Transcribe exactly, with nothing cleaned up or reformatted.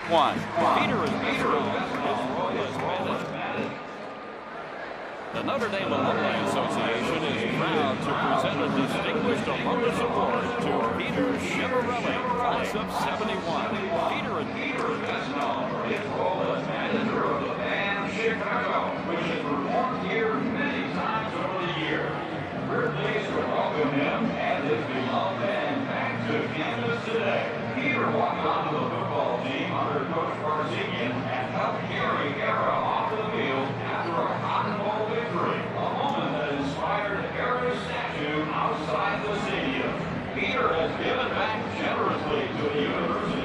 one. Peter is withdrawn from his role as manager. The Notre Dame Alumni Association is proud to present a Distinguished Alumnus Award to Peter Chiavarelli, class of seventy-one. Peter and Peter is known for his role as manager of the band Chicago, which has performed here many times over the years. We're pleased to welcome him and his beloved band back to campus today. Peter walked onto the football team under Coach Barzinian and helped carry Era off the field after a Cotton Bowl victory, a moment that inspired Era's statue outside the stadium. Peter has given back generously to the university